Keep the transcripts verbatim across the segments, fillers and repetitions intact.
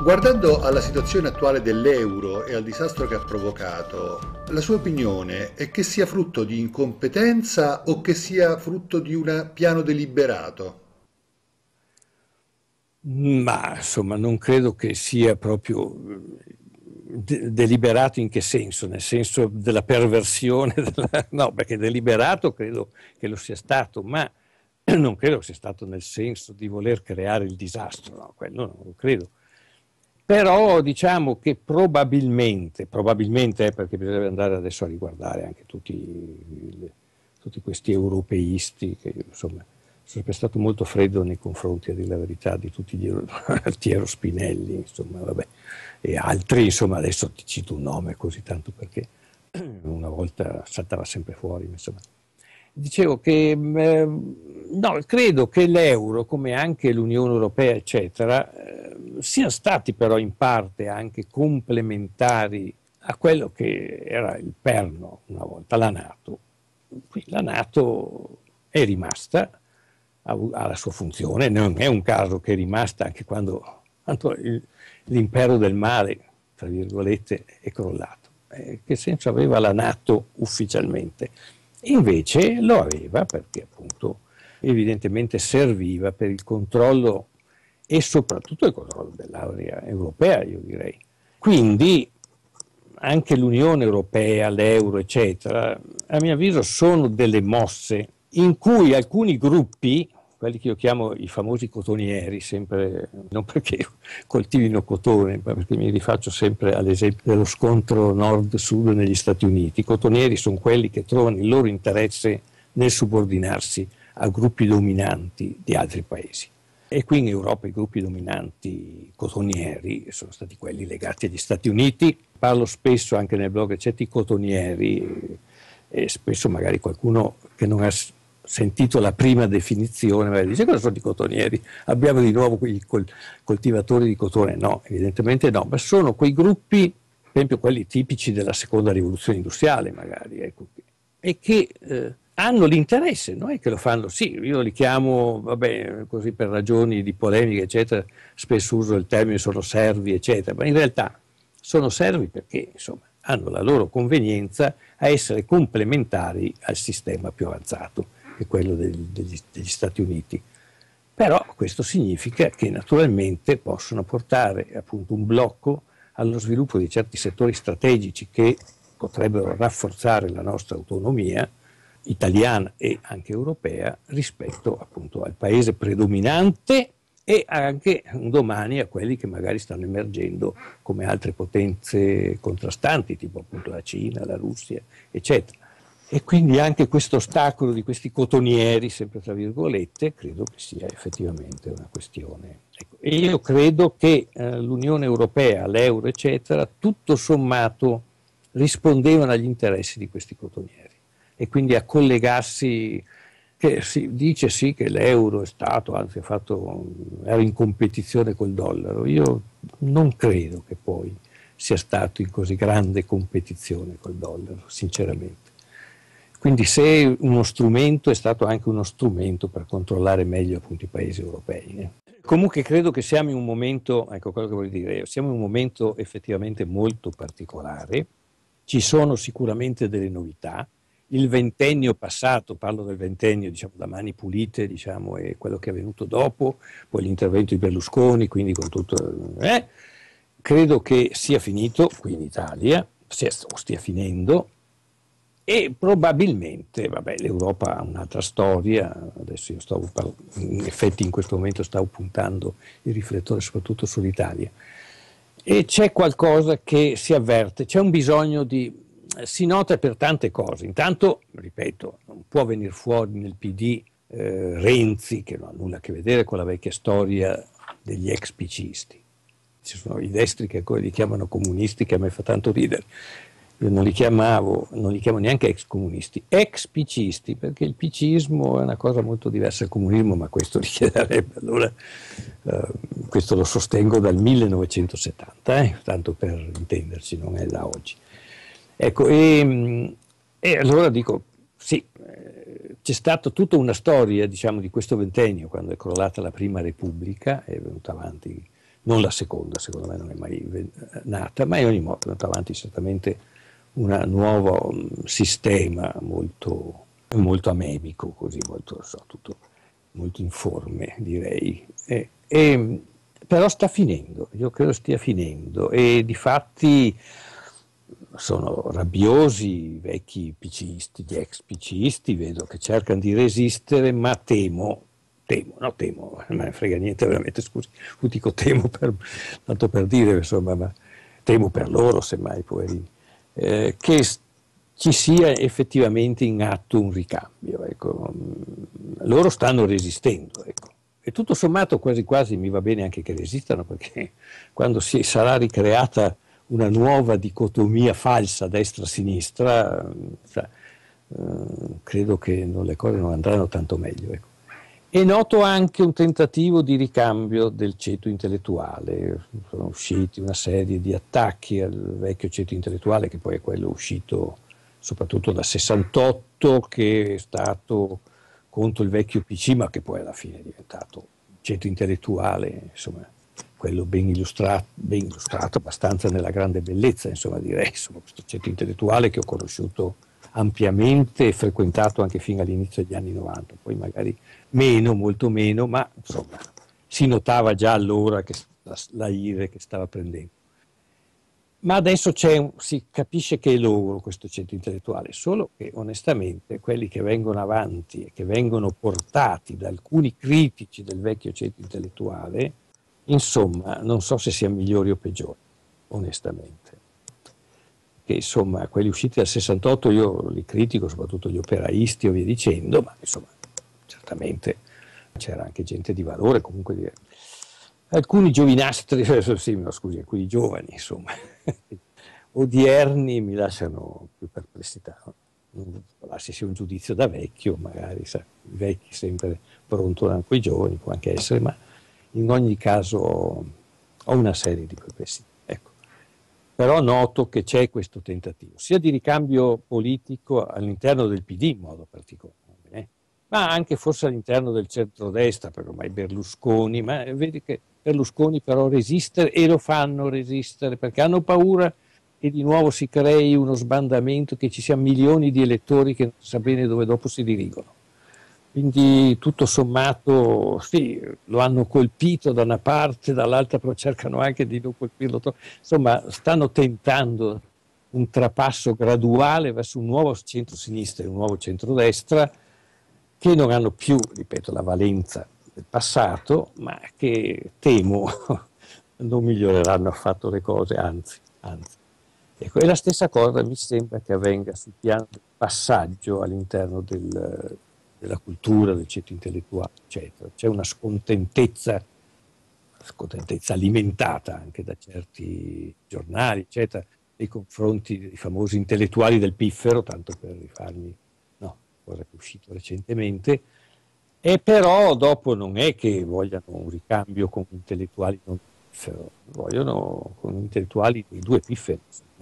Guardando alla situazione attuale dell'euro e al disastro che ha provocato, la sua opinione è che sia frutto di incompetenza o che sia frutto di un piano deliberato? Ma insomma, non credo che sia proprio de- deliberato in che senso? Nel senso della perversione? Della... No, perché deliberato credo che lo sia stato, ma non credo sia stato nel senso di voler creare il disastro, no, quello non lo credo. Però diciamo che probabilmente, probabilmente è perché bisogna andare adesso a riguardare anche tutti, tutti questi europeisti, che insomma sono sempre stato molto freddo nei confronti, a dire la verità, di tutti gli Altiero Spinelli, insomma, vabbè, e altri, insomma, adesso ti cito un nome così tanto perché una volta saltava sempre fuori, insomma. Dicevo che eh, no, credo che l'euro, come anche l'Unione Europea, eccetera, eh, siano stati però in parte anche complementari a quello che era il perno una volta, la NATO. Qui la NATO è rimasta, ha, ha la sua funzione, non è un caso che è rimasta anche quando, quando il, l'impero del male, tra virgolette, è crollato. Eh, che senso aveva la NATO ufficialmente? Invece lo aveva perché appunto evidentemente serviva per il controllo e soprattutto il controllo dell'area europea, io direi. Quindi anche l'Unione Europea, l'euro, eccetera, a mio avviso sono delle mosse in cui alcuni gruppi, quelli che io chiamo i famosi cotonieri, sempre non perché coltivino cotone, ma perché mi rifaccio sempre all'esempio dello scontro nord-sud negli Stati Uniti. I cotonieri sono quelli che trovano il loro interesse nel subordinarsi a gruppi dominanti di altri paesi. E qui in Europa i gruppi dominanti cotonieri sono stati quelli legati agli Stati Uniti. Parlo spesso anche nel blog certi cotonieri e spesso magari qualcuno che non ha sentito la prima definizione dice cosa sono i cotonieri? Abbiamo di nuovo quei col- coltivatori di cotone? No, evidentemente no, ma sono quei gruppi, per esempio quelli tipici della seconda rivoluzione industriale magari, ecco, e che eh, hanno l'interesse, non è che lo fanno, sì, io li chiamo, vabbè, così per ragioni di polemica, eccetera, spesso uso il termine sono servi, eccetera, ma in realtà sono servi perché, insomma, hanno la loro convenienza a essere complementari al sistema più avanzato, che è quello degli, degli, degli Stati Uniti. Però questo significa che naturalmente possono portare appunto un blocco allo sviluppo di certi settori strategici che potrebbero rafforzare la nostra autonomia italiana e anche europea rispetto appunto al paese predominante e anche un domani a quelli che magari stanno emergendo come altre potenze contrastanti, tipo appunto la Cina, la Russia, eccetera. E quindi anche questo ostacolo di questi cotonieri, sempre tra virgolette, credo che sia effettivamente una questione. Ecco, e io credo che eh, l'Unione Europea, l'euro, eccetera, tutto sommato rispondevano agli interessi di questi cotonieri. E quindi a collegarsi, che si dice sì che l'euro è stato, anzi ha fatto, era in competizione col dollaro. Io non credo che poi sia stato in così grande competizione col dollaro, sinceramente. Quindi se uno strumento è stato anche uno strumento per controllare meglio appunto i paesi europei. Eh. Comunque credo che siamo in un momento, ecco quello che voglio dire, siamo in un momento effettivamente molto particolare, ci sono sicuramente delle novità, il ventennio passato, parlo del ventennio diciamo da Mani Pulite, diciamo, è quello che è venuto dopo, poi l'intervento di Berlusconi, quindi con tutto... Eh, credo che sia finito qui in Italia, stia, stia finendo, e probabilmente, vabbè, l'Europa ha un'altra storia, adesso io stavo, in effetti in questo momento stavo puntando il riflettore soprattutto sull'Italia, e c'è qualcosa che si avverte, c'è un bisogno di, si nota per tante cose, intanto, ripeto, non può venire fuori nel P D eh, Renzi, che non ha nulla a che vedere con la vecchia storia degli ex picisti, ci sono i destri che ancora li chiamano comunisti, che a me fa tanto ridere. Io non li chiamavo, non li chiamo neanche ex comunisti, ex picisti, perché il picismo è una cosa molto diversa dal comunismo, ma questo richiederebbe, allora eh, questo lo sostengo dal millenovecentosettanta, eh, tanto per intenderci, non è da oggi. Ecco, e, e allora dico, sì, eh, c'è stata tutta una storia, diciamo, di questo ventennio, quando è crollata la Prima Repubblica, è venuta avanti non la seconda, secondo me non è mai nata, ma in ogni modo è andato avanti certamente un nuovo sistema molto, molto amemico, così, molto, so, tutto, molto informe, direi. E, e, però sta finendo, io credo stia finendo, e difatti sono rabbiosi i vecchi picisti, gli ex picisti, vedo che cercano di resistere, ma temo, temo, no temo, non me ne frega niente veramente, scusi, dico temo per, tanto per dire, insomma, ma temo per loro, semmai, poverini, eh, che ci sia effettivamente in atto un ricambio, ecco. Loro stanno resistendo, ecco. E tutto sommato quasi quasi mi va bene anche che resistano, perché quando si sarà ricreata una nuova dicotomia falsa destra-sinistra, eh, credo che non, le cose non andranno tanto meglio, ecco. E noto anche un tentativo di ricambio del ceto intellettuale. Sono usciti una serie di attacchi al vecchio ceto intellettuale, che poi è quello uscito soprattutto dal sessantotto, che è stato contro il vecchio P C, ma che poi alla fine è diventato ceto intellettuale, insomma, quello ben illustrato, ben illustrato abbastanza nella grande bellezza, insomma, direi, insomma, questo ceto intellettuale che ho conosciuto ampiamente e frequentato anche fino all'inizio degli anni novanta, poi magari meno, molto meno, ma insomma si notava già allora che la, la ire che stava prendendo. Ma adesso c'è un, si capisce che è loro questo centro intellettuale, solo che onestamente quelli che vengono avanti e che vengono portati da alcuni critici del vecchio centro intellettuale, insomma, non so se siano migliori o peggiori, onestamente. Che insomma, quelli usciti dal sessantotto io li critico, soprattutto gli operaisti o via dicendo, ma insomma, certamente c'era anche gente di valore, comunque di... alcuni giovinastri, sì, no, scusi, alcuni giovani, insomma, odierni mi lasciano più perplessità. Non lasci sia un giudizio da vecchio, magari, sa, i vecchi sempre brontolano con i giovani, può anche essere, ma in ogni caso ho una serie di perplessità. Ecco. Però noto che c'è questo tentativo, sia di ricambio politico all'interno del P D in modo particolare, eh? ma anche forse all'interno del centrodestra, perché ormai Berlusconi, ma vedi che Berlusconi però resistere, e lo fanno resistere, perché hanno paura che di nuovo si crei uno sbandamento, che ci siano milioni di elettori che non sa bene dove dopo si dirigono. Quindi tutto sommato sì, lo hanno colpito da una parte, dall'altra però cercano anche di non colpirlo troppo. Insomma, stanno tentando un trapasso graduale verso un nuovo centro-sinistra e un nuovo centrodestra, che non hanno più, ripeto, la valenza del passato, ma che temo non miglioreranno affatto le cose, anzi, anzi. Ecco, e la stessa cosa mi sembra che avvenga sul piano del passaggio all'interno del, della cultura, del ceto intellettuale, eccetera. C'è una scontentezza, una scontentezza alimentata anche da certi giornali, eccetera, nei confronti dei famosi intellettuali del piffero, tanto per rifarmi, no, cosa che è uscito recentemente. E però dopo non è che vogliano un ricambio con intellettuali non piffero, vogliono con intellettuali dei due pifferi.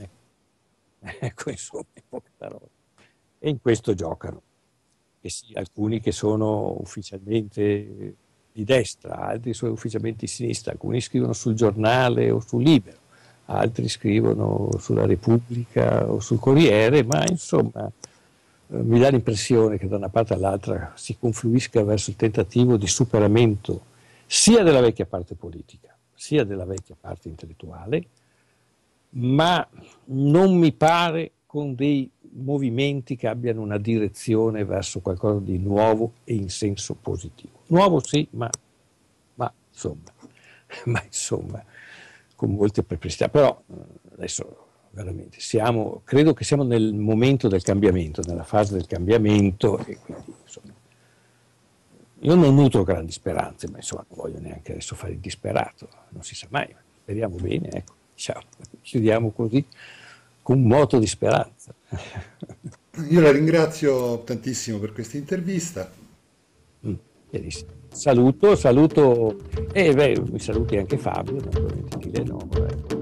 Ecco, insomma, in poche parole. E in questo giocano. E sì, alcuni che sono ufficialmente di destra, altri sono ufficialmente di sinistra, alcuni scrivono sul Giornale o sul Libero, altri scrivono sulla Repubblica o sul Corriere, ma insomma mi dà l'impressione che da una parte all'altra si confluisca verso il tentativo di superamento sia della vecchia parte politica, sia della vecchia parte intellettuale, ma non mi pare con dei movimenti che abbiano una direzione verso qualcosa di nuovo e in senso positivo. Nuovo sì, ma, ma insomma, ma insomma, con molte perplessità. Però adesso veramente siamo, credo che siamo nel momento del cambiamento, nella fase del cambiamento, e quindi insomma, io non nutro grandi speranze, ma insomma non voglio neanche adesso fare il disperato, non si sa mai, speriamo bene, ecco, diciamo, chiudiamo così con un moto di speranza. Io la ringrazio tantissimo per questa intervista. Mm, benissimo. Saluto, saluto, e beh, mi saluti anche Fabio, naturalmente, chi le no,